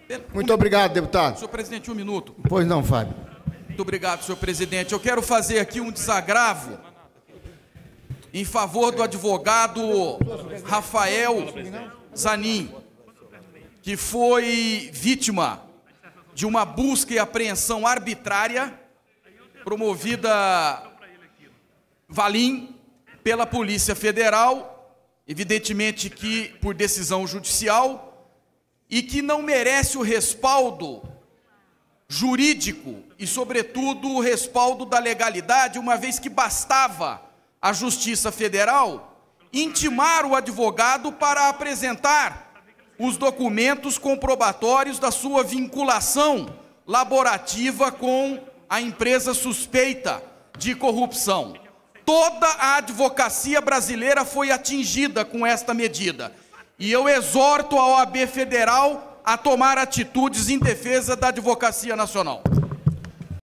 Muito obrigado, deputado. Senhor presidente, um minuto. Pois não, Fábio. Muito obrigado, senhor presidente. Eu quero fazer aqui um desagravo em favor do advogado Rafael Zanin, que foi vítima de uma busca e apreensão arbitrária promovida Valim pela Polícia Federal, evidentemente que por decisão judicial, e que não merece o respaldo jurídico e, sobretudo, o respaldo da legalidade, uma vez que bastava a Justiça Federal intimar o advogado para apresentar os documentos comprobatórios da sua vinculação laborativa com a empresa suspeita de corrupção. Toda a advocacia brasileira foi atingida com esta medida. E eu exorto a OAB Federal a tomar atitudes em defesa da advocacia nacional.